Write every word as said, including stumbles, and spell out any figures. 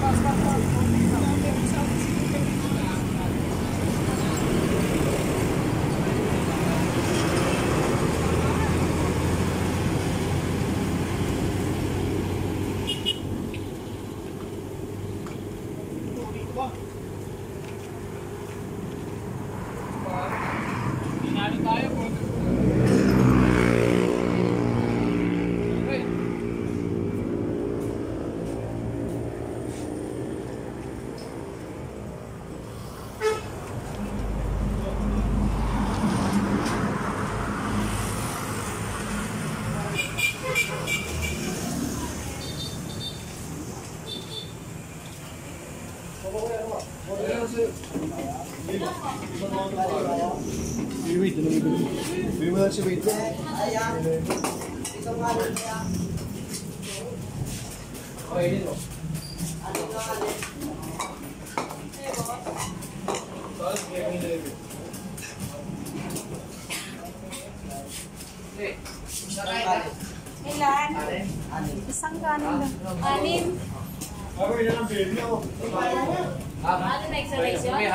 Wait, ano ba? Bili mo lang si wait. Ayan. Ito nga rin kaya. Okay, yun o. Ano nga rin? Tapos, kaya kong nilagay. Okay. Ilan? Anin. Isang kanin lang. Anim. Ako, yun lang, baby. Ano na exhalation?